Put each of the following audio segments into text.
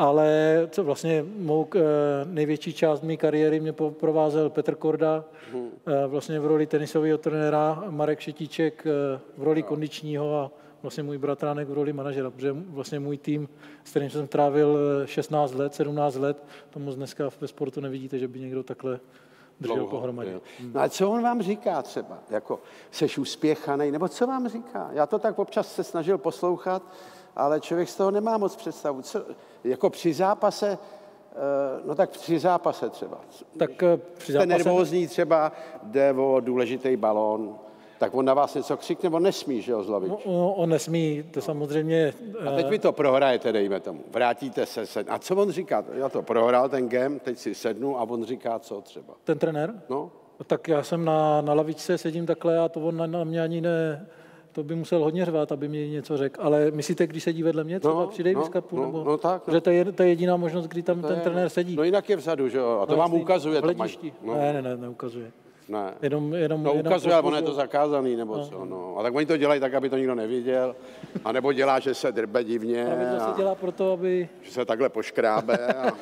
ale co vlastně největší část mé kariéry mě provázel Petr Korda, vlastně v roli tenisového trenéra, Marek Šetíček v roli kondičního a vlastně můj bratránek v roli manažera, protože vlastně můj tým, s kterým jsem trávil 16 let, 17 let, to moc dneska ve sportu nevidíte, že by někdo takhle držel pohromadě. No a co on vám říká třeba? Jako, seš uspěchanej, nebo co vám říká? Já to tak občas se snažil poslouchat, ale člověk z toho nemá moc představu. Co, jako při zápase, no tak při zápase třeba. Tak při zápase... Jste nervózní třeba, jde o důležitý balón, tak on na vás něco křikne, on nesmí, že jo, z lavičky. On nesmí, to samozřejmě... A teď vy to prohrajete, dejme tomu. Vrátíte se. A co on říká? Já to prohrál, ten game, teď si sednu a on říká co třeba? Ten trenér? No. Tak já jsem na lavičce, sedím takhle a to on na mě ani ne... To by musel hodně řvát, aby mi něco řekl. Ale myslíte, když sedí vedle mě, třeba při Davis Cupu? No tak. Že to je jediná možnost, kdy tam ten trenér sedí. No jinak je vzadu, že jo? A to vám ukazuje. Ne, neukazuje. Ne. Jenom ukazuje, ale ono je to zakázaný, nebo co. No. A tak oni to dělají tak, aby to nikdo neviděl. A nebo dělá, že se drbe divně. Pravidlo se dělá proto, aby... Že se takhle poškrábe.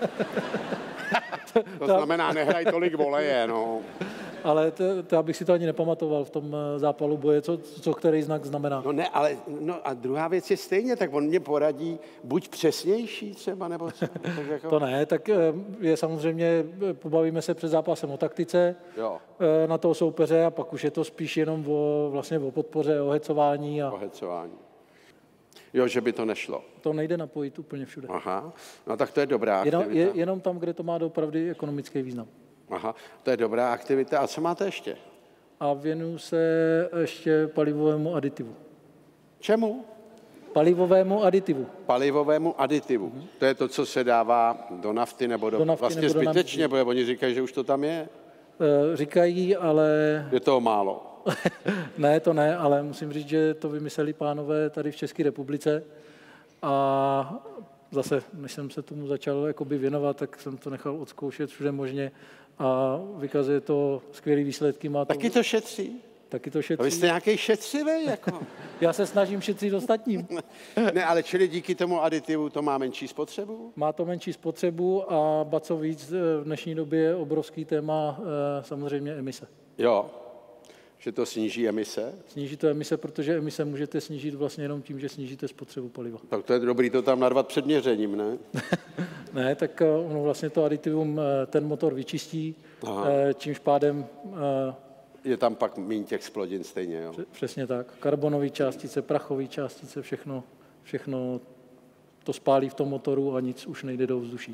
To znamená, nehraj tolik voleje, no. Ale to abych si to ani nepamatoval v tom zápalu boje, co který znak znamená. No ne, ale a druhá věc je stejně, tak on mě poradí, buď přesnější třeba, nebo co. Tak jako... To ne, tak je samozřejmě, pobavíme se před zápasem o taktice, jo. Na toho soupeře a pak už je to spíš jenom o podpoře, o hecování. O hecování. Jo, že by to nešlo. To nejde napojit úplně všude. Aha, no tak to je dobrá aktivita. Jenom tam, kde to má doopravdy ekonomický význam. Aha, to je dobrá aktivita. A co máte ještě? A věnuju se ještě palivovému aditivu. Čemu? Palivovému aditivu. Palivovému aditivu. To je to, co se dává do nafty nebo do nafty, vlastně nebo zbytečně, protože oni říkají, že už to tam je. Říkají, ale... Je toho málo. Ne, to ne, ale musím říct, že to vymysleli pánové tady v České republice a zase, než jsem se tomu začal jakoby věnovat, tak jsem to nechal odzkoušet všude možně a vykazuje to skvělý výsledky. Má to... Taky to šetří? Taky to šetří. A vy jste nějaký šetřivý, jako? Já se snažím šetřit ostatním. Ne, ale čili díky tomu aditivu to má menší spotřebu? Má to menší spotřebu a ba co víc, v dnešní době je obrovský téma samozřejmě emise. Jo, že to sníží emise? Sníží to emise, protože emise můžete snížit vlastně jenom tím, že snížíte spotřebu paliva. Tak to je dobrý to tam narvat před měřením, ne? Ne, tak ono vlastně to aditivum ten motor vyčistí, čímž pádem... Je tam pak méně těch splodin stejně, jo? Přesně tak. Karbonové částice, prachové částice, všechno to spálí v tom motoru a nic už nejde do vzduší.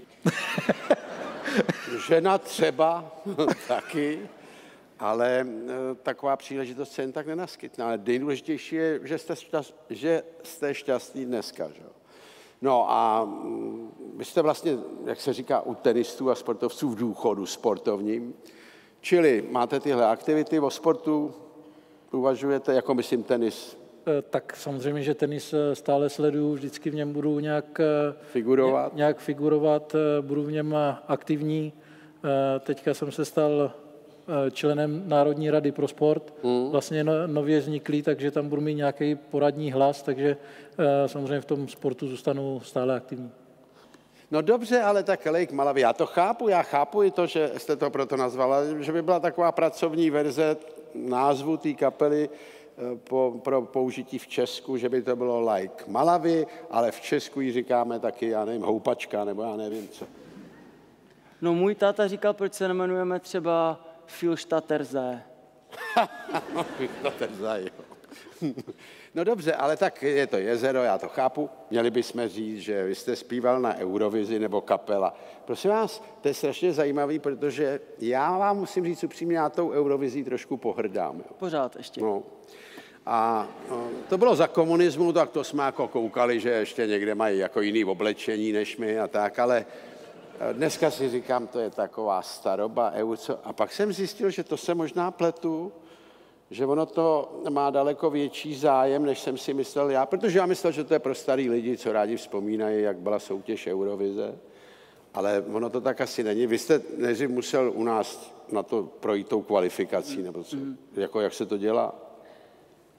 Žena třeba taky, ale taková příležitost se jen tak nenaskytne. Ale nejdůležitější je, že jste šťastný dneska, že jo? No a vy jste vlastně, jak se říká, u tenistů a sportovců v důchodu sportovním, čili máte tyhle aktivity, o sportu uvažujete, jako myslím tenis? Tak samozřejmě, že tenis stále sleduju, vždycky v něm budu nějak figurovat, budu v něm aktivní. Teďka jsem se stal členem Národní rady pro sport, vlastně nově vzniklý, takže tam budu mít nějaký poradní hlas, takže samozřejmě v tom sportu zůstanu stále aktivní. No dobře, ale tak Lake Malawi, já chápu i to, že jste to proto nazvala, že by byla taková pracovní verze názvu té kapely pro použití v Česku, že by to bylo Like Malawi, ale v Česku ji říkáme taky, já nevím, houpačka, nebo já nevím co. No můj táta říkal, proč se nemenujeme třeba Filštaterzé. Filštaterzé, jo. No dobře, ale tak je to jezero, já to chápu. Měli bychom říct, že vy jste zpíval na Eurovizi nebo kapela. Prosím vás, to je strašně zajímavý, protože já vám musím říct upřímně, já tou Eurovizí trošku pohrdám. Jo. Pořád ještě. No. A to bylo za komunismu, tak to jsme jako koukali, že ještě někde mají jako jiný oblečení než my a tak, ale dneska si říkám, to je taková staroba, a pak jsem zjistil, že to se možná pletu, že ono to má daleko větší zájem, než jsem si myslel já, protože já myslel, že to je pro starý lidi, co rádi vzpomínají, jak byla soutěž Eurovize, ale ono to tak asi není. Vy jste nejdřív musel u nás na to projít tou kvalifikací, nebo co? Jako jak se to dělá?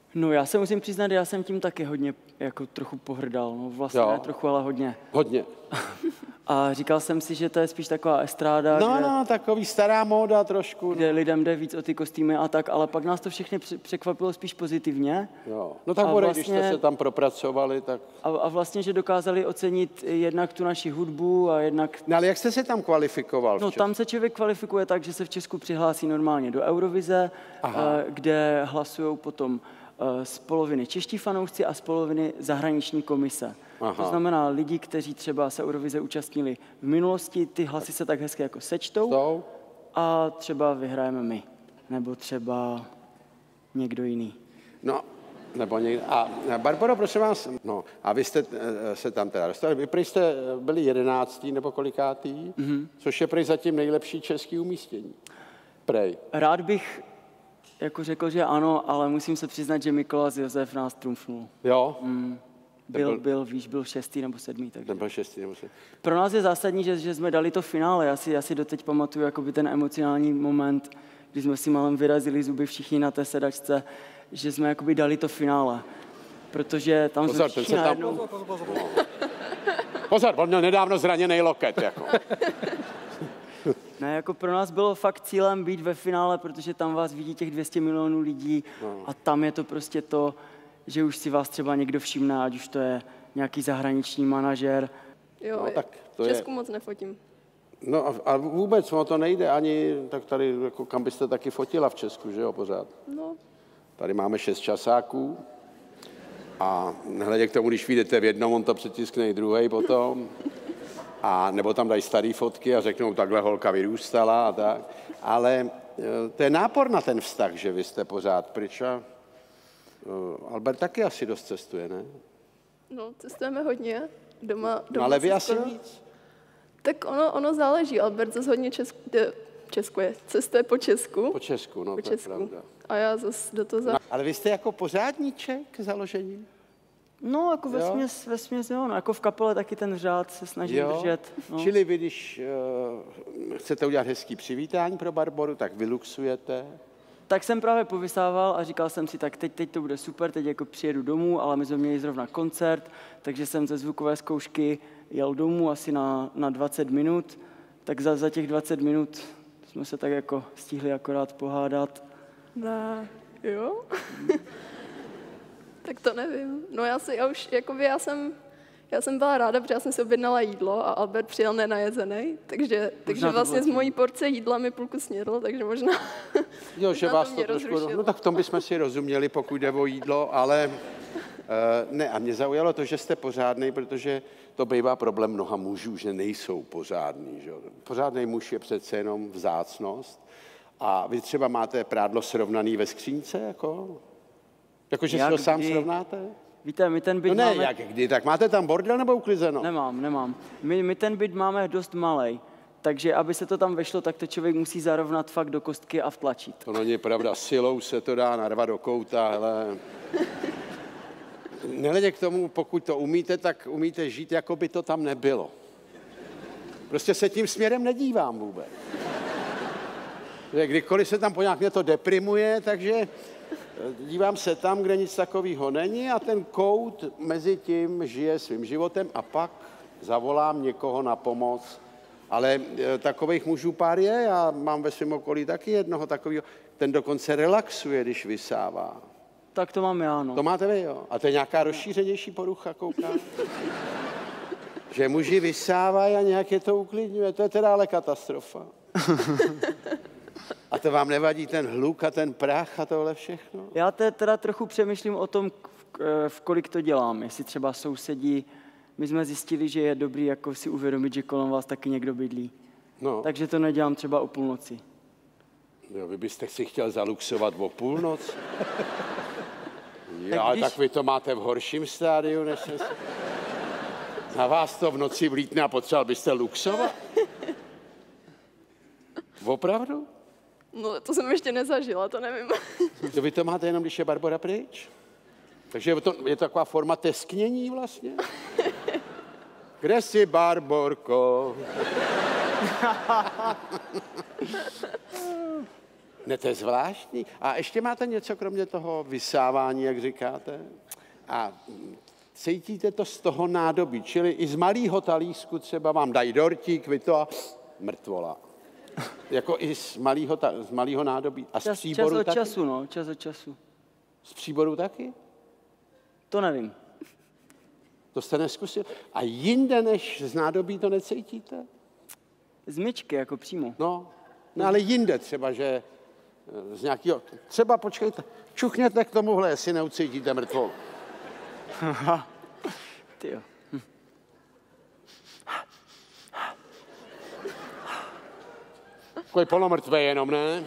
No já se musím přiznat, já jsem tím taky hodně jako trochu pohrdal, no vlastně Jo. ne trochu, ale hodně. Hodně. A říkal jsem si, že to je spíš taková estráda, No, takový stará móda trošku. kde lidem jde víc o ty kostýmy a tak, ale pak nás to všechny překvapilo spíš pozitivně. Jo. No tak A bude, vlastně- když jste se tam propracovali, tak... A vlastně, že dokázali ocenit jednak tu naši hudbu a jednak... No ale jak jste se tam kvalifikoval? No tam se člověk kvalifikuje tak, že se v Česku přihlásí normálně do Eurovize, kde hlasují potom z poloviny čeští fanoušci a z poloviny zahraniční komise. Aha. To znamená lidi, kteří třeba se Eurovize účastnili v minulosti, ty hlasy se tak hezky jako sečtou Jsou? a třeba vyhrajeme my, nebo třeba někdo jiný. No, nebo někde. A Barbaro, prosím vás, no, a vy jste se tam teda dostali, vy prý jste byli 11. nebo kolikátý, což je prý zatím nejlepší český umístění. Prej. Rád bych jako řekl, že ano, ale musím se přiznat, že Mikolas Josef nás trumfnul. Jo? Byl 6. nebo 7. Takže. Ten byl 6. nebo 7. Pro nás je zásadní, že jsme dali to finále. Já si doteď pamatuju jakoby ten emocionální moment, kdy jsme si malem vyrazili zuby všichni na té sedačce, že jsme jakoby dali to finále. Protože tam Pozor, jsme ten všichni se tam... najednou... Pozor, on měl nedávno zraněný loket, jako. Ne, jako pro nás bylo fakt cílem být ve finále, protože tam vás vidí těch 200 milionů lidí a tam je to prostě to, že už si vás třeba někdo všimne, ať už to je nějaký zahraniční manažer. Jo, No, tak to v je- Česku moc nefotím. No a vůbec o to nejde ani, tak tady, jako, kam byste taky fotila v Česku, že jo, pořád. No, Tady máme 6 časáků a nehledě k tomu, když vyjdete v jednom, on to přetiskne i druhej potom. A nebo tam dají staré fotky a řeknou, takhle holka vyrůstala a tak. Ale to je nápor na ten vztah, že vy jste pořád pryč a Albert taky asi dost cestuje, ne? no, cestujeme hodně. Doma No, ale vy se asi skoro- víc. Tak ono záleží. Albert zase hodně cestuje po Česku. Po Česku, no Po to je Česku. pravda. A já zase do toho Ale vy jste jako pořádníček založení? No, jako Jo? vesměs, jo. No, jako v kapele taky ten řád se snažím držet. No. Čili vy, když chcete udělat hezký přivítání pro Barboru, tak vyluxujete. Tak jsem právě povysával a říkal jsem si, tak teď to bude super, teď jako přijedu domů, ale my jsme měli zrovna koncert, takže jsem ze zvukové zkoušky jel domů asi na 20 minut, tak za těch 20 minut jsme se tak jako stihli akorát pohádat. Ne, jo? Tak to nevím. No já jsem byla ráda, protože já jsem si objednala jídlo a Albert přijel nenajezený, takže to vlastně bylo z mojí porce jídla mi půlku snědl, takže možná... Jo, že možná vás mě to trošku... rozrušilo. No tak v tom bychom si rozuměli, pokud jde o jídlo, ale ne, a mě zaujalo to, že jste pořádnej, protože to bývá problém mnoha mužů, že nejsou pořádný. Že? Pořádnej muž je přece jenom vzácnost. A vy třeba máte prádlo srovnaný ve skřínce, jako? Jakože si Jak to sám kdy? srovnáte? Víte, my ten byt No ne, máme... jak kdy, tak máte tam bordel nebo uklizeno? Nemám. My ten byt máme dost malej, takže aby se to tam vešlo, tak to člověk musí zarovnat fakt do kostky a vtlačit. To není pravda, silou se to dá narvat do kouta, hele. Nehledě k tomu, pokud to umíte, tak umíte žít, jako by to tam nebylo. Prostě se tím směrem nedívám vůbec. Že kdykoliv se tam po nějak mě to deprimuje, takže dívám se tam, kde nic takového není a ten kout mezi tím žije svým životem a pak zavolám někoho na pomoc. Ale takových mužů pár je, já mám ve svém okolí taky jednoho takového, ten dokonce relaxuje, když vysává. Tak to mám já, no. To máte vy, jo? A to je nějaká rozšířenější porucha, koukám? Že muži vysávají a nějak je to uklidňuje, to je teda ale katastrofa. A to vám nevadí ten hluk a ten prach a tohle všechno? Já teda trochu přemýšlím o tom, v kolik to dělám. Jestli třeba sousedí, my jsme zjistili, že je dobrý jako si uvědomit, že kolem vás taky někdo bydlí. No, Takže to nedělám třeba o půlnoci. jo, vy byste si chtěl zaluxovat o půlnoc? Jo, ale když- tak vy to máte v horším stádiu, než jsem si... Na vás to v noci vlítne a potřeboval byste luxovat? Opravdu? No to jsem ještě nezažila, to nevím. To vy to máte jenom, když je Barbora pryč? Takže je to taková forma tesknění vlastně? Kde jsi, Barborko? Ne, to je zvláštní. A ještě máte něco kromě toho vysávání, jak říkáte? A cítíte to z toho nádobí, čili i z malého talířku třeba vám dají dortík, vy to a mrtvola. Jako i z malého nádobí. A z příboru čas od taky? času, no, čas od času. Z příboru taky? To nevím. To jste neskusil. A jinde než z nádobí to necítíte? Z myčky, jako přímo. No ale jinde třeba, že z nějakého... Třeba počkejte, čuchněte k tomuhle, jestli neucítíte mrtvolu. Tyjo. Takový polomrtvé jenom, ne?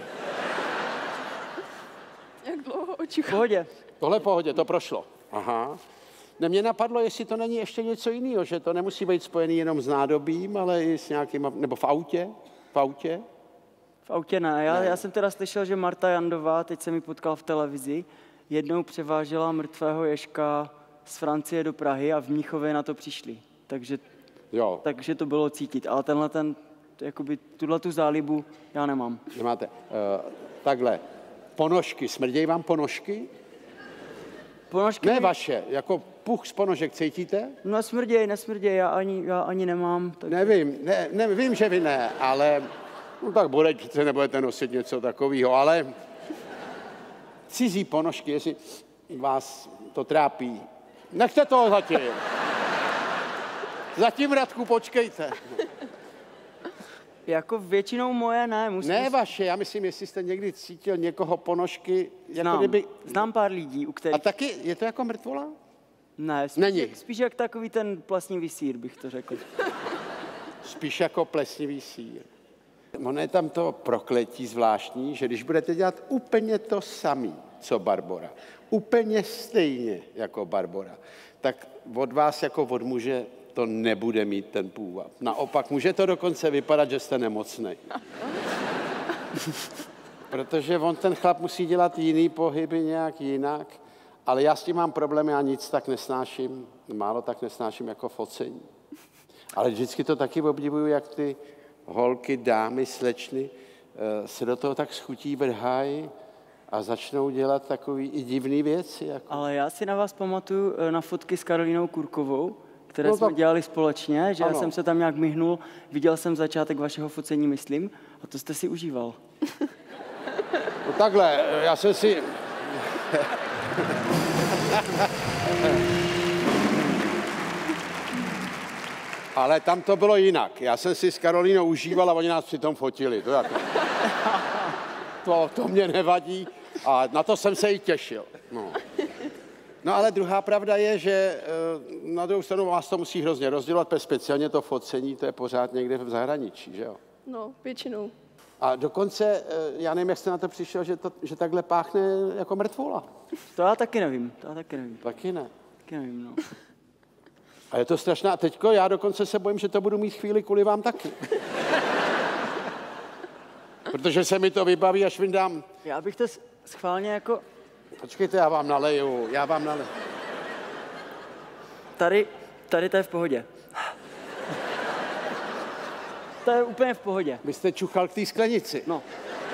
Jak dlouho V očichám? pohodě. Tohle v pohodě, to prošlo. Aha. Ne, mě napadlo, jestli to není ještě něco jiného, že to nemusí být spojený jenom s nádobím, ale i s nějakým, nebo v autě. V autě. V autě ne. Já jsem teda slyšel, že Marta Jandová, teď jsem ji potkal v televizi, jednou převážela mrtvého ježka z Francie do Prahy a v Mnichově na to přišli. Takže to bylo cítit. Ale jakoby tu zálibu já nemám. Nemáte. Takhle. Ponožky. Smrdějí vám ponožky? Ponožky Ne vaše. Jako puch z ponožek cítíte? No nesmrděj, já ani nemám. Tak... Nevím, vím, že vy ne, ale no tak přece nebudete nosit něco takového, ale cizí ponožky, jestli vás to trápí, nechte toho zatím. Zatím, Radku, počkejte. Jako většinou moje ne. Ne vaše, já myslím, jestli jste někdy cítil někoho ponožky, jako kdyby... Znám pár lidí, u kterých... A taky, je to jako mrtvola? Ne, spíš jak takový ten plesnivý sýr, bych to řekl. Spíš jako plesnivý sýr. Ono je tam to prokletí zvláštní, že když budete dělat úplně to samé, co Barbora, úplně stejně jako Barbora, tak od vás jako od muže to nebude mít ten půvab. Naopak, může to dokonce vypadat, že jste nemocnej. Protože on, ten chlap, musí dělat jiný pohyby nějak jinak, ale já s tím mám problém, já nic tak nesnáším, málo tak nesnáším jako focení. Ale vždycky to taky obdivuju, jak ty holky, dámy, slečny se do toho tak schutí vrhají a začnou dělat takový i divný věci. Jako. Ale já si na vás pamatuju na fotky s Karolínou Kurkovou, které jsme dělali společně, že ano. Já jsem se tam nějak myhnul, viděl jsem začátek vašeho focení, myslím, a to jste si užíval. No takhle, já jsem si... Ale tam to bylo jinak. Já jsem si s Karolínou užíval a oni nás přitom fotili. To mě nevadí a na to jsem se i těšil. No ale druhá pravda je, že na druhou stranu vás to musí hrozně rozdělovat, protože speciálně to focení, to je pořád někde v zahraničí, že jo? No, většinou. A dokonce, já nevím, jak jste na to přišel, že takhle páchne jako mrtvola. To já taky nevím. Taky ne. Taky nevím, no. A je to strašná. Teďko já dokonce se bojím, že to budu mít chvíli kvůli vám taky. Protože se mi to vybaví, až vyndám. Já bych to schválně jako... Počkejte, já vám naleju. Tady to je v pohodě. To je úplně v pohodě. Vy jste čuchal k té sklenici. No.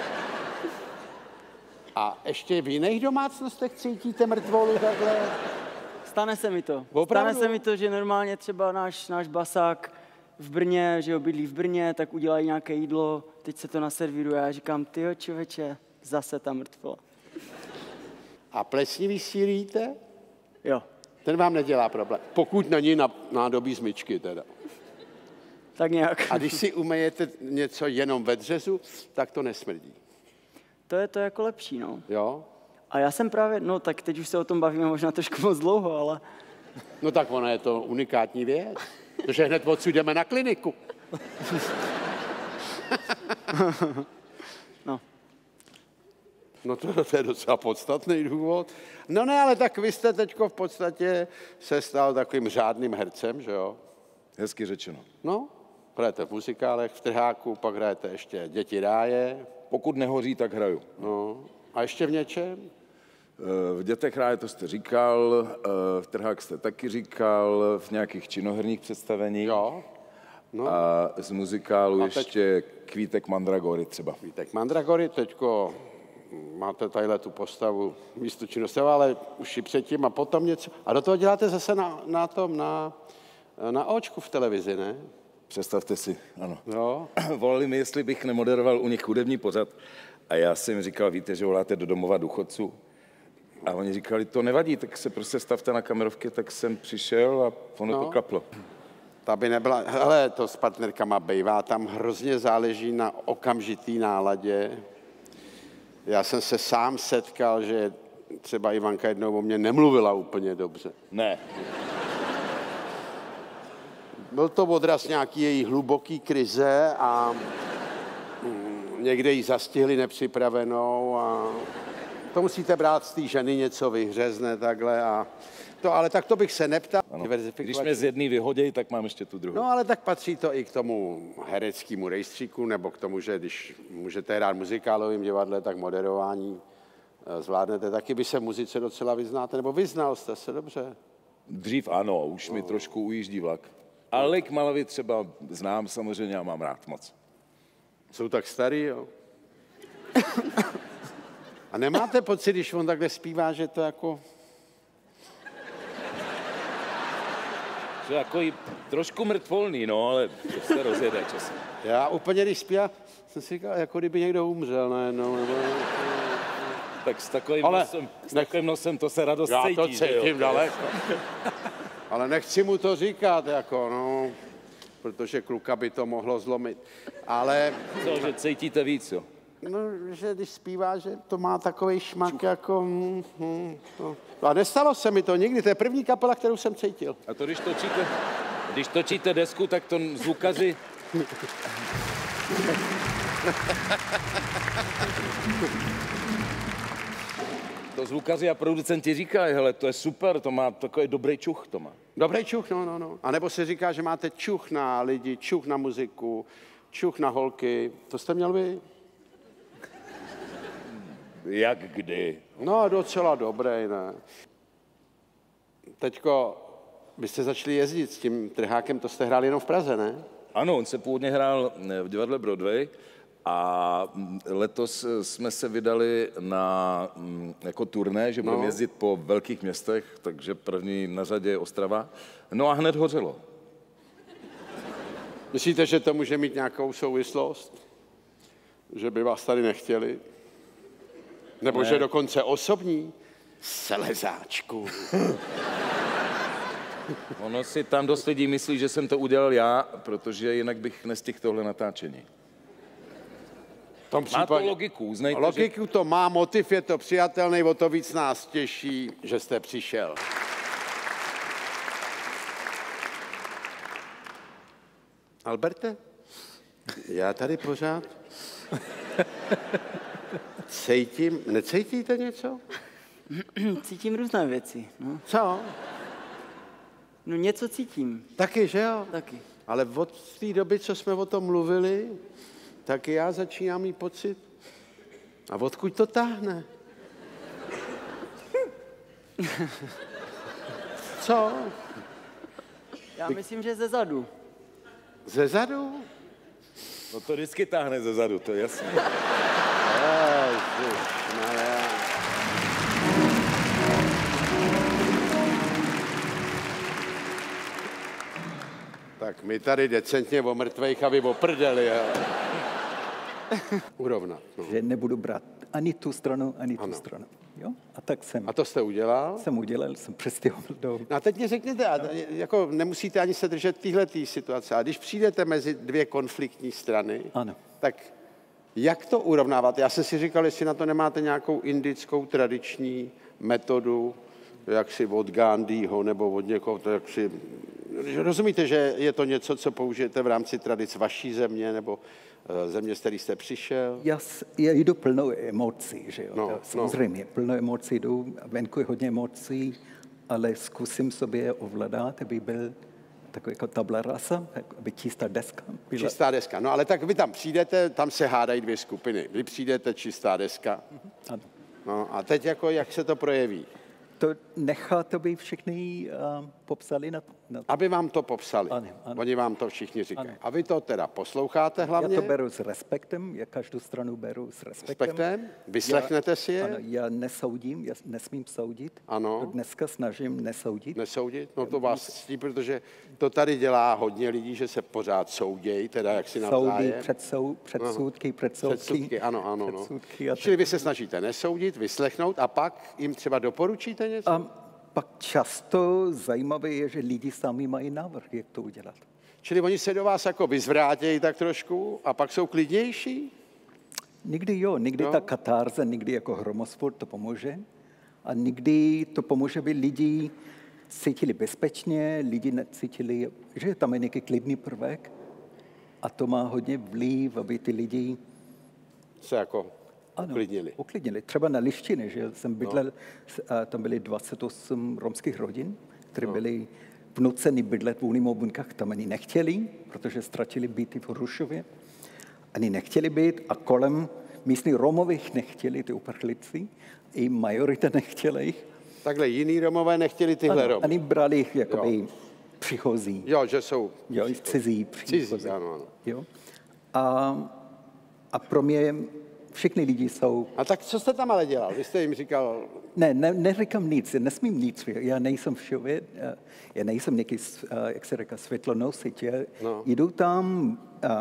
A ještě v jiných domácnostech cítíte mrtvolu takhle? Stane se mi to. Opravdu? Stane se mi to, že normálně třeba náš basák v Brně, že jo, bydlí v Brně, tak udělají nějaké jídlo, teď se to naservíruje a já říkám, tyjo, člověče, zase ta mrtvola. A plesnivý sýr jíte? Jo. Ten vám nedělá problém. Pokud není na nádobí z myčky teda. Tak nějak. A když si umejete něco jenom ve dřezu, tak to nesmrdí. To je to jako lepší, no. Jo? A já jsem právě, no tak teď už se o tom bavíme možná trošku moc dlouho, ale... No tak ono je to unikátní věc. Protože hned odsud jdeme na kliniku. No. No to je docela podstatný důvod. No ne, ale tak vy jste teďko v podstatě se stal takovým řádným hercem, že jo? Hezky řečeno. No, hrajete v muzikálech, v Trháku, pak hrajete ještě Děti ráje. Pokud nehoří, tak hraju. No, a ještě v něčem? V Dětech ráje to jste říkal, v Trhák jste taky říkal, v nějakých činoherních představeních. Jo. No. A z muzikálu A ještě Kvítek Mandragory třeba. Kvítek Mandragory, teďko máte tadyhle tu postavu místo činnosti, ale už i předtím a potom něco. A do toho děláte zase na očku v televizi, ne? Představte si, ano. Jo. Volali mi, jestli bych nemoderoval u nich hudební pořad. A já jsem jim říkal, víte, že voláte do domova důchodců. A oni říkali, to nevadí, tak se prostě stavte na kamerovky, tak jsem přišel a ono to klaplo. Ta by nebyla, hele, to s partnerkama bejvá, tam hrozně záleží na okamžitý náladě. Já jsem se sám setkal, že třeba Ivanka jednou o mě nemluvila úplně dobře. Ne. Byl to odraz nějaký její hluboký krize a někde ji zastihli nepřipravenou a to musíte brát z té ženy, něco vyhřezne takhle a to, ale tak to bych se neptal. Když mě z jedné vyhoděj, tak mám ještě tu druhou. No ale tak patří to i k tomu hereckému rejstříku, nebo k tomu, že když můžete hrát muzikálovým divadle, tak moderování zvládnete. Taky by se v muzice docela vyznáte, nebo vyznal jste se dobře. Dřív ano, už mi trošku ujíždí vlak. Ale k Malavi třeba znám samozřejmě a mám rád moc. Jsou tak starý, jo? A nemáte pocit, když on takhle zpívá, že to jako... Že jako i trošku mrtvolný, no, ale to se rozjede časem. Já úplně, když zpívá, jsem si říkal, jako kdyby někdo umřel najednou, nebo... Tak s takovým, Ale nosem to se radost Já cítí, to že jo? cítím daleko. Ale nechci mu to říkat, jako, no, protože kluka by to mohlo zlomit. Ale, Co, že cítíte víc, jo? no, že když zpívá, že to má takový šmak, jako... A nestalo se mi to nikdy, to je první kapela, kterou jsem cítil. A to když točíte desku, tak to zvukaři... To zvukaři a producenti říkají, hele, to je super, to má takový dobrý čuch, to má. Dobrý čuch, no. A nebo se říká, že máte čuch na lidi, čuch na muziku, čuch na holky. To jste měl vy? Jak kdy? No, docela dobrý, ne. Teďko, vy jste začali jezdit s tím trhákem, to jste hráli jenom v Praze, ne? Ano, on se původně hrál v divadle Broadway a letos jsme se vydali na jako turné, že budeme jezdit po velkých městech, takže první na řadě je Ostrava. No a hned hořelo. Myslíte, že to může mít nějakou souvislost? Že by vás tady nechtěli? Nebo že dokonce osobní? Selezáčku. Ono si tam dost lidí myslí, že jsem to udělal já, protože jinak bych nestihl tohle natáčení. Má to logiku, uznejte, logiku to má, motiv je to přijatelný, o to víc nás těší, že jste přišel. Alberte, já tady pořád cítím, necítíte něco? Cítím různé věci, no. Co? No něco cítím, Taky, že jo? taky. Ale od té doby, co jsme o tom mluvili, tak já začínám mít pocit. A odkud to táhne? Co? Já myslím, že ze zadu. Ze zadu? No to vždycky táhne ze zadu, to je jasné. Ježišmarja. Tak my tady decentně o mrtvejch a vy o prdeli. Urovnat. No. Že nebudu brát ani tu stranu, ani tu stranu. Jo? A tak A to jste udělal? jsem udělal, jsem přestěhoval do... No a teď mě řekněte, jako nemusíte ani se držet téhletý situace, a když přijdete mezi dvě konfliktní strany, Ano. tak jak to urovnávat? Já jsem si říkal, jestli na to nemáte nějakou indickou tradiční metodu, jak si od Gandhiho nebo od někoho, to jak si... Rozumíte, že je to něco, co použijete v rámci tradic vaší země nebo země, z které jste přišel? Já jdu plnou emocí, že jo? No, Samozřejmě, plnou emocí jdu, venku je hodně emocí, ale zkusím sobě je ovládat, aby byl takový jako tabla rasa, aby čistá deska byla. Čistá deska. No ale tak vy tam přijdete, tam se hádají dvě skupiny. Vy přijdete, čistá deska. Ano. No a teď jako, jak se to projeví? To nechat, aby všichni popsali na Aby vám to popsali. Ano, ano. Oni vám to všichni říkají. A vy to teda posloucháte hlavně? Já to beru s respektem, já každou stranu beru s respektem. Respektem? Vyslechnete si je? Ano, já nesoudím, já nesmím soudit. Ano. Dneska snažím nesoudit. Nesoudit? No to vás ctí, protože to tady dělá hodně lidí, že se pořád soudějí, teda jak si navzájem. Soudí, předsudky. Předsudky, ano. Předsudky a Čili vy se snažíte nesoudit, vyslechnout a pak jim třeba doporučíte něco? A pak často zajímavé je, že lidi sami mají návrh, jak to udělat. Čili oni se do vás jako vyzvrátějí tak trošku a pak jsou klidnější? Někdy někdy ta katárze, někdy jako hromosport to pomůže. A někdy to pomůže, aby lidi cítili bezpečně, lidi necítili, že tam je nějaký klidný prvek. A to má hodně vliv, aby ty lidi Se jako uklidnili. Třeba na Lištině, že jsem bydlel, tam byly 28 romských rodin, které byly vnuceny bydlet v únimo bunkách, tam ani nechtěli, protože ztratili byty v Hrušově. Ani nechtěli být a kolem místní Romových nechtěli, ty uprchlíci, i majorita nechtěla jich. Takhle jiný Romové nechtěli tyhle Romy. Ani brali jich jakoby přichozí. Jo, že jsou cizí příchozí. Cizí, ano. Jo. A pro mě všichni lidi jsou... A tak co jste tam ale dělal? Vy jste jim říkal... Neříkám nic, nesmím nic. Já nejsem všude, já nejsem nějaký, jak se říká, světlonosič. Jdu tam,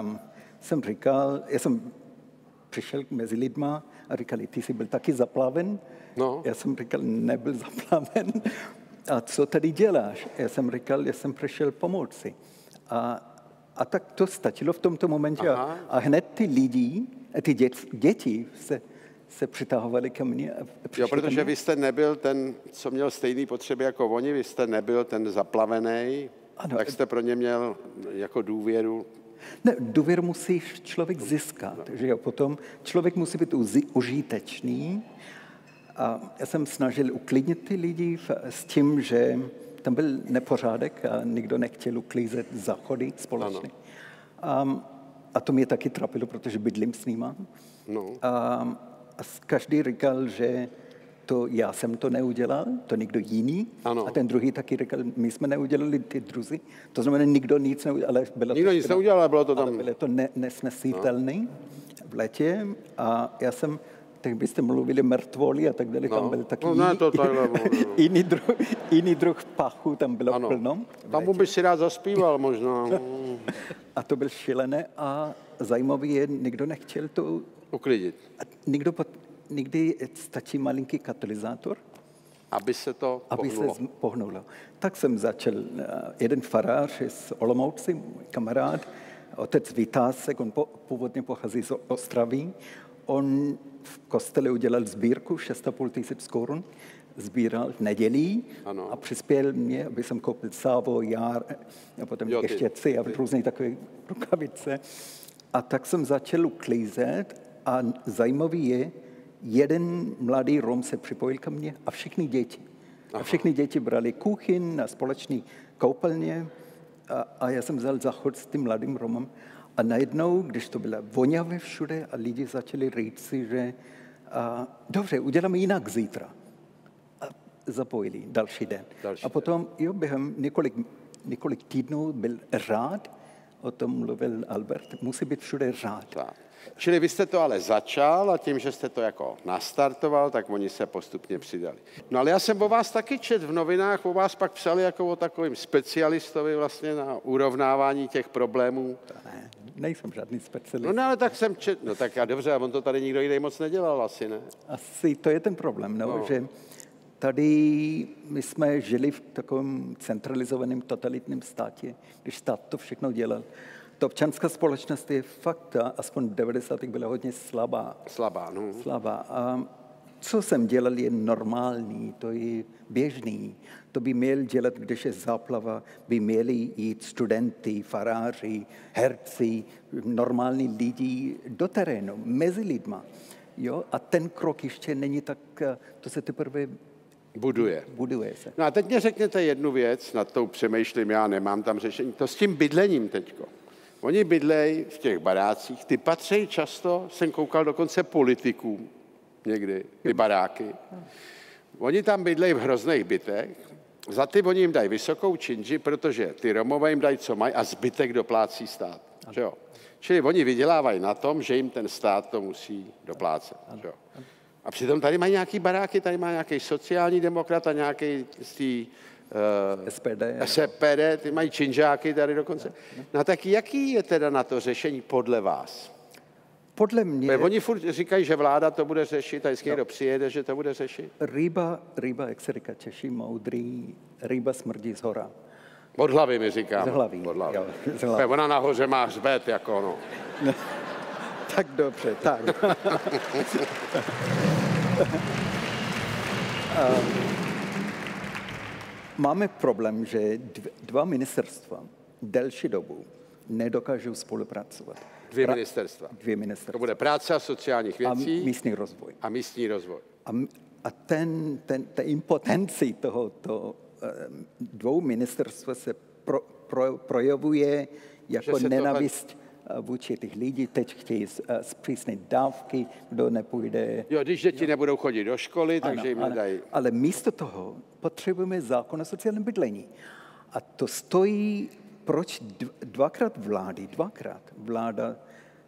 já jsem přišel mezi lidma a říkali, ty jsi byl taky zaplaven? Já jsem říkal, nebyl zaplaven. A co tady děláš? Já jsem říkal, já jsem přišel pomoci. A tak to stačilo v tomto momentě. A hned ty lidi, ty děti se přitahovali ke mně. Jo, protože vy jste nebyl ten, co měl stejné potřeby jako oni, vy jste nebyl ten zaplavený, tak jste pro ně měl jako důvěru. Ne, důvěru musí člověk získat, že jo, potom člověk musí být užitečný. A já jsem snažil uklidnit ty lidi s tím, že tam byl nepořádek a nikdo nechtěl uklízet záchody společně. A to mě taky trápilo, protože bydlím s nima. A každý říkal, že já jsem to neudělal, to někdo jiný. A ten druhý taky říkal, my jsme neudělali, ty druzí. To znamená, nikdo nic neudělal, ale bylo nikdo nic neudělal, ale bylo to tam. Bylo to nesnesitelné v létě a já jsem, tak byste mluvili mrtvoli a tak dále, tam byl taky jiný druh pachu, tam bylo plno. Tam by si rád zaspíval možná. A to byl šílené a zajímavé je, nikdo nechtěl to uklidit. Někdy stačí malinký katalyzátor, aby se to pohnulo. Tak jsem začal, jeden farář z Olomouci, můj kamarád, otec Vytásek, on původně pochází z Ostravy, on v kostele udělal sbírku 6,5 tisíc korun, sbíral v nedělí a přispěl mě, aby jsem koupil sávo, jár a potom ještěci a různé takové rukavice. A tak jsem začal uklízet a zajímavý je, jeden mladý Rom se připojil ke mně a všichni děti. A všichni děti brali kuchyň a společný koupelně a já jsem vzal záchod s tím mladým Romem. A najednou, když to bylo voňavé všude a lidi začali říct si, že dobře, uděláme jinak zítra. A zapojili další den. A potom během několik týdnů byl rád, o tom mluvil Albert, musí být všude rád. Čili vy jste to ale začal a tím, že jste to jako nastartoval, tak oni se postupně přidali. No ale já jsem o vás taky četl v novinách, o vás pak psali jako o takovým specialistovi vlastně na urovnávání těch problémů. Ne, nejsem žádný specialista. No ale tak jsem četl, no tak a dobře, a on to tady nikdo jiný moc nedělal asi, ne? Asi to je ten problém, že tady my jsme žili v takovém centralizovaném totalitním státě, když stát to všechno dělal. Ta občanská společnost je fakt, aspoň v 90. byla hodně slabá. Slabá. A co jsem dělal, je normální, to je běžný. To by měl dělat, když je záplava, by měli jít studenty, faráři, herci, normální lidi do terénu, mezi lidma. Jo? A ten krok ještě není tak, to se teprve buduje se. No a teď mě řekněte jednu věc, nad tou přemýšlím, já nemám tam řešení, to s tím bydlením teďko. Oni bydlejí v těch barácích, ty patří často, jsem koukal dokonce politikům někdy, ty baráky. Oni tam bydlejí v hrozných bytech, za ty oni jim dají vysokou činži, protože ty Romové jim dají, co mají, a zbytek doplácí stát. Že jo? Čili oni vydělávají na tom, že jim ten stát to musí doplácet. Že jo? A přitom tady mají nějaký baráky, tady má nějaký sociální demokrat a nějaký z té SPD, ty mají činžáky tady dokonce. No tak jaký je teda na to řešení podle vás? Podle mě... Oni furt říkají, že vláda to bude řešit a vždycky někdo přijede, že to bude řešit. Ryba, jak se říká Češi moudrý, ryba smrdí z hora. Od hlavy mi říkám. Z hlavy. Jo, z hlavy. Ona nahoře má hřbet, jako no. Tak dobře, tak. Máme problém, že dva ministerstva delší dobu nedokážou spolupracovat. Dvě ministerstva. To bude práce a sociálních věcí. A místní rozvoj. A místní rozvoj. A ta impotenci tohoto dvou ministerstva se projevuje jako nenávist vůči těch lidí. Teď chtějí zpřísnit dávky, kdo nepůjde. Jo, když děti nebudou chodit do školy, takže jim nedají. Ale místo toho potřebujeme zákon o sociálním bydlení. A to stojí, proč dvakrát vláda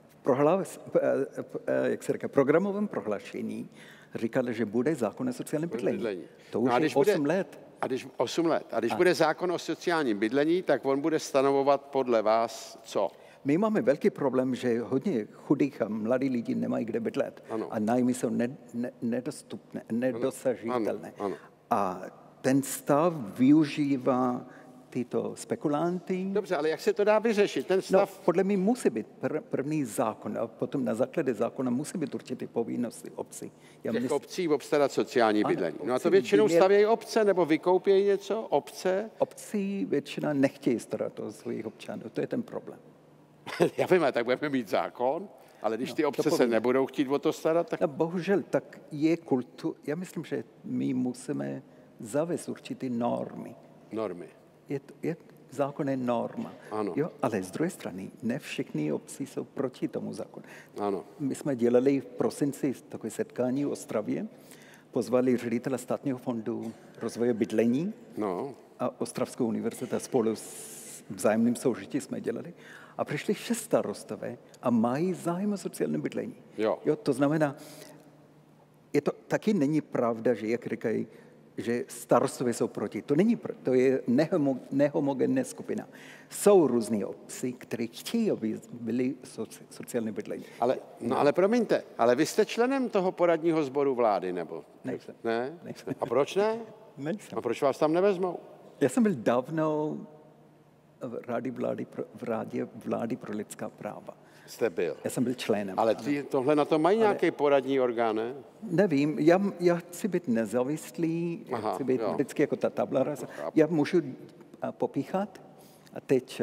jak se říká, programovém prohlášení říkala, že bude zákon o sociálním bydlení. To už je 8 let. A když bude zákon o sociálním bydlení, tak on bude stanovovat podle vás co? My máme velký problém, že hodně chudých a mladých lidí nemají kde bydlet. Ano. A nájmy jsou nedostupné, nedosažitelné. Ano. A ten stav využívá tyto spekulanty. Dobře, ale jak se to dá vyřešit? Ten stav... No, podle mě musí být první zákon a potom na základě zákona musí být určitě povinnosti obcí. Obcí obstarat sociální bydlení. No a to většinou stavějí obce nebo vykoupějí něco? Obce? Obcí většina nechtějí starat o svých občanů. To je ten problém. Já vím, tak budeme mít zákon, ale když ty obce se nebudou chtít o to starat, tak... No, bohužel, tak je kultura. Já myslím, že my musíme zavést určité normy. Normy. Je zákon je norma. Ano. Jo, ale z druhé strany, ne všechny obcí jsou proti tomu zákonu. Ano. My jsme dělali v prosinci takové setkání v Ostravě, pozvali ředitele Státního fondu rozvoje bydlení a Ostravskou univerzita spolu s vzájemným soužití jsme dělali. A přišli 6 starostové a mají zájem o sociální bydlení. Jo, to znamená, taky není pravda, že jak říkají, že starostové jsou proti. To je nehomogenní skupina. Jsou různé obci, které chtějí, aby byly sociální bydlení. Ale promiňte, ale vy jste členem toho poradního sboru vlády, nebo? Nejsem. Ne? Nejsem. A proč ne? Nejsem. A proč vás tam nevezmou? Já jsem byl dávno v Rádě vlády pro lidská práva. Jste byl? Já jsem byl členem. Ale tohle na to mají nějaký poradní orgán, ne? Nevím, já chci být nezávislý, chci být vždycky jako ta tabla. Já můžu popíchat a teď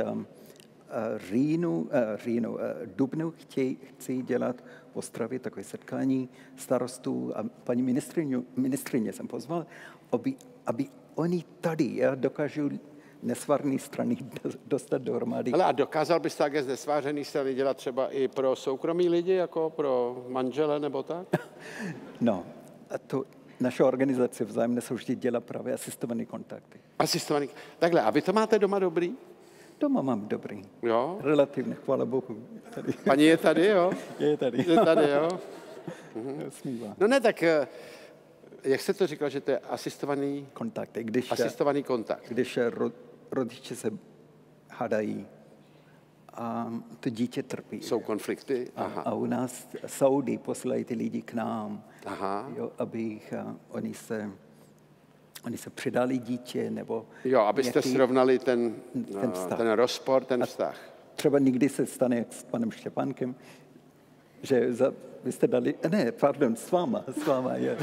dubnu chci dělat v Ostravě takové setkání starostů a paní ministrině jsem pozval, aby oni tady dokážou nesvárný strany dostat dohromady. Ale a dokázal byste také z nesvářený strany dělat třeba i pro soukromí lidi, jako pro manžele nebo tak? No, a to naše organizace vzájemné soužití dělá právě asistované kontakty. Asistovaný. Takhle, a vy to máte doma dobrý? Doma mám dobrý. Jo? Relativně, chvála Bohu. Tady. Paní je tady, jo? Je tady. Je tady, jo? Smívá. No ne, tak jak jste to říkal, že to je asistovaný kontakt? Asistovaný kontakt. Když rodiče se hádají a to dítě trpí. Jsou konflikty? Aha. A u nás soudy posílají ty lidi k nám, jo, aby oni se přidali dítě, nebo... Jo, abyste srovnali ten rozpor, ten vztah. Třeba někdy se stane jak s panem Štěpánkem, že vy jste dali... Ne, pardon, s váma je.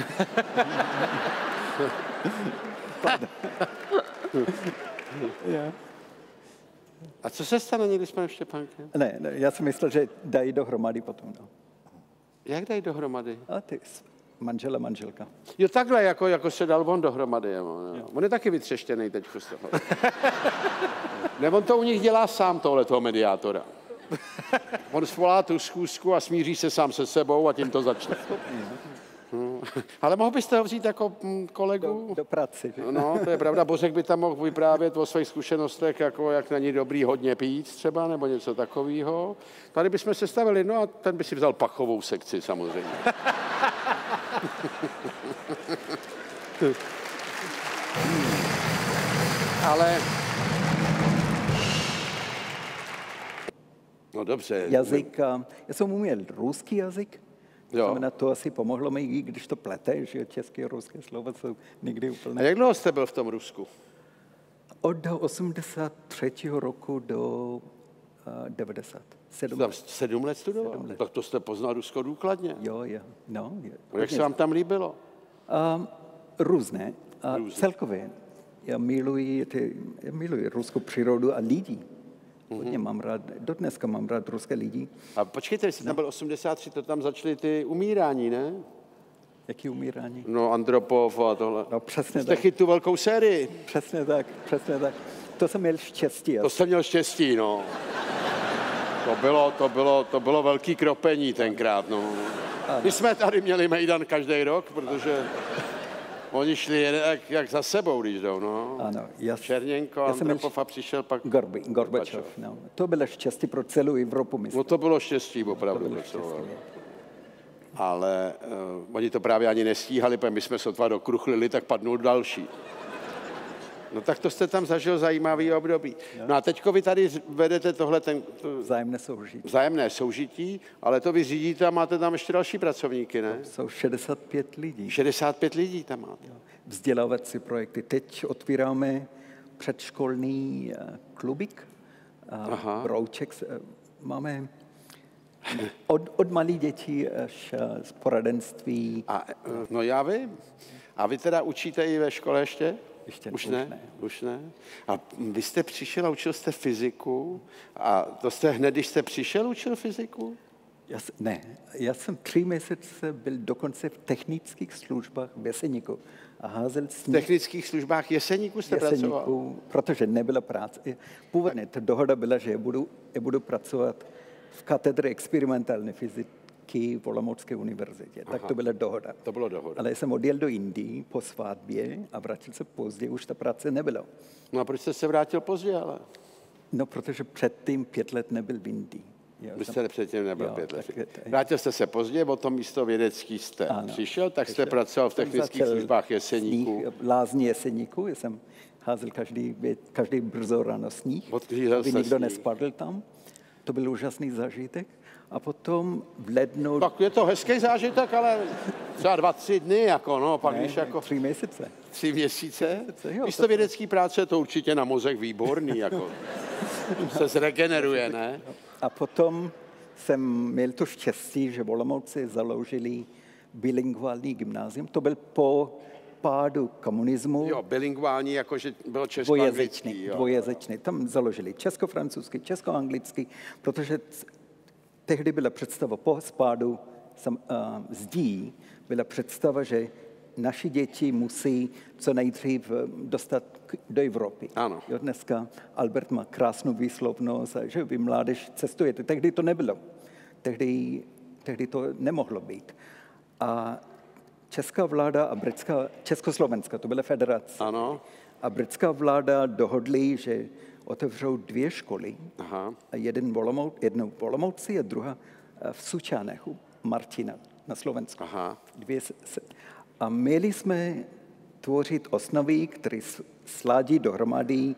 Yeah. A co se stane někdy s panem Štěpánkem? Ne, já jsem myslel, že dají dohromady potom. No. Jak dají dohromady? A ty manžel a manželka. Jo, takhle, jako se dal on dohromady. On je taky vytřeštěný teď z toho. Ne, on to u nich dělá sám, tohletoho mediátora. On svolá tu schůzku a smíří se sám se sebou a tím to začne. Ale mohl byste ho vzít jako kolegu? Do práce. Že? No, to je pravda. Bořek by tam mohl vyprávět o svých zkušenostech, jako jak není dobrý hodně pít třeba, nebo něco takového. Tady bychom se stavili, no a ten by si vzal pachovou sekci samozřejmě. Ale... No dobře. Jazyk, já jsem uměl ruský jazyk, Jo. znamená, to asi pomohlo mi, i když to plete, že české a ruské slova jsou někdy A úplně. jak dlouho jste byl v tom Rusku? Od 83. roku do 90. 7 Tam let. 7 let studoval? 7 let. Tak to jste poznal Rusko důkladně. Jo. No, Jak se vám tam líbilo? Různé. Různé. Celkově. Já miluji ruskou přírodu a lidi. Hodně mám rád, dodneska mám rád ruské lidi. A počkejte, když jste tam byl 83, to tam začaly ty umírání, ne? Jaký umírání? No, Andropov a tohle. No, přesně Jste tak. chyt tu velkou sérii. Přesně tak. To jsem měl štěstí. To jste měl štěstí, no. To bylo velký kropení tenkrát, no. My jsme tady měli mejdan každý rok, protože oni šli jak za sebou, když jdou, no. Ano, Černěnko, já jsem měl Andropov a přišel pak Gorbačov. No. To bylo štěstí pro celou Evropu, myslím. No to bylo štěstí, opravdu. bylo pro celou štěstí, Evropu. Ale oni to právě ani nestíhali, protože my jsme sotva dokruchlili, tak padnul další. No tak to jste tam zažil zajímavý období. No a teďko vy tady vedete Vzájemné soužití. vzájemné soužití, ale to vy řídíte a máte tam ještě další pracovníky, ne? Jsou 65 lidí. 65 lidí tam máte. Vzdělávací projekty. Teď otvíráme předškolní klubík. Brouček. Máme od malých dětí až z poradenství. No já vím. A vy teda učíte i ve škole ještě? Už ne. A vy jste přišel a učil jste fyziku a to jste hned, když jste přišel, učil fyziku? Já jsem 3 měsíce byl dokonce v technických službách v Jeseníku a házel sníh. V technických službách Jeseníku jste pracoval? Protože nebyla práce. Původně ta dohoda byla, že já budu pracovat v katedře experimentální fyziky v Olomoucké univerzitě. Tak to byla dohoda. To bylo dohoda. Ale jsem odjel do Indii po svatbě a vrátil se později, už ta práce nebyla. No a proč jste se vrátil pozdě, ale? No, protože předtím 5 let nebyl v Indii. Vy jste předtím nebyl 5 let. tak- Vrátil jste se pozdě, o tom místo vědecký jste přišel, tak jste pracoval v technických službách Jeseníku. Lázní Jeseníku, já jsem házel každý brzo ráno sníh, aby nikdo nespadl tam. To byl úžasný zážitek. A potom v lednu... Tak je to hezký zážitek, ale třeba 2-3 dny, jako no, pak když jako... 3 měsíce. 3 měsíce? Jo, Místo vědecký práce je to určitě na mozek výborný, jako se zregeneruje, ne? A potom jsem měl to štěstí, že v Olomouci založili bilingvální gymnázium. To byl po pádu komunismu. Jo, bilingvální, jakože bylo česko-anglický. Dvojazyčný. Tam založili česko-francouzský, česko-anglický, protože tehdy byla představa po spádu zdí, byla představa, že naši děti musí co nejdřív dostat do Evropy. Ano. Jo, dneska Albert má krásnou výslovnost, a že vy mládež cestujete. Tehdy to nebylo. Tehdy to nemohlo být. A česká vláda a Československá, to byla federace. Ano. A vláda dohodli, že otevřou 2 školy. Aha. Jednu v Olomouci a druhá v Sučánech u Martina na Slovensku. Aha. A měli jsme tvořit osnovy, které sládí dohromady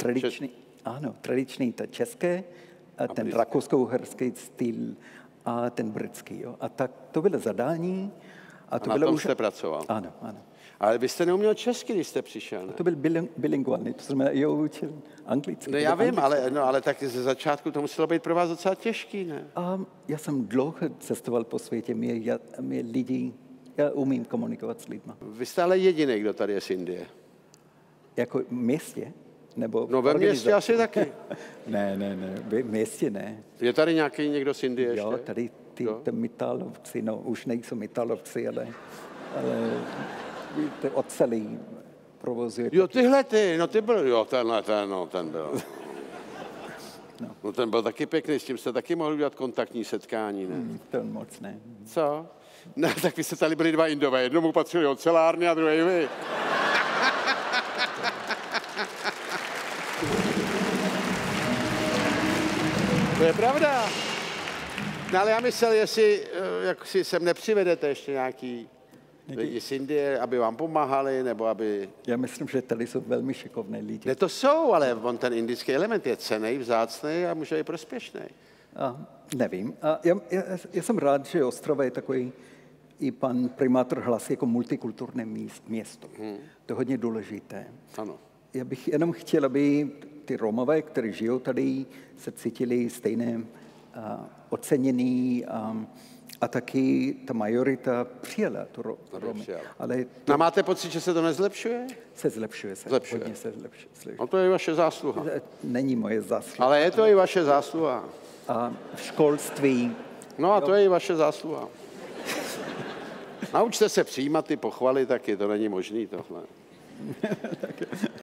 tradiční ta české, ten rakousko-uherský styl a ten britský. Jo. A tak to bylo zadání. A na tom jste pracoval? Ano. Ale vy jste neuměl česky, když jste přišel, ne? To byl bilingvální, to znamená, já učil anglicky. No já vím, ale tak ze začátku to muselo být pro vás docela těžký, ne? Já jsem dlouho cestoval po světě, mě lidi, já umím komunikovat s lidmi. Vy jste ale jediný, kdo tady je z Indie. Jako v městě? Nebo no ve městě asi taky. Ne, v městě ne. Je tady nějaký někdo z Indie ještě? Jo, tady ty Mitálovci, no už nejsou Mitálovci, ale ty ocelí provozuje. Jo, tyhle ty, no ty byl, jo, ten byl. No ten byl taky pěkný, s tím jste taky mohli udělat kontaktní setkání, ne? To moc ne. Co? Ne, tak vy jste tady byli dva Indové. Jednomu patřili ocelárny a druhý vy. To je pravda. No ale já myslel, jestli jak si sem nepřivedete ještě nějaký lidi z Indie, aby vám pomáhali, nebo aby... Já myslím, že tady jsou velmi šikovné lidi. Ne, to jsou, ale on ten indický element je cenný, vzácný a může být prospěšný. Nevím. Já jsem rád, že Ostrava je takový, i pan primátor hlásí jako multikulturní město. To je hodně důležité. Ano. Já bych jenom chtěl, aby ty Romové, kteří žijou tady, se cítili stejné ocenění a taky ta majorita přijela tu Romy. Ale No máte pocit, že se to nezlepšuje? se zlepšuje. Hodně se zlepšuje. No to je vaše zásluha. Není moje zásluha. Ale je to i vaše zásluha. A v školství. No a to je i vaše zásluha. Naučte se přijímat ty pochvaly, taky to není možný tohle.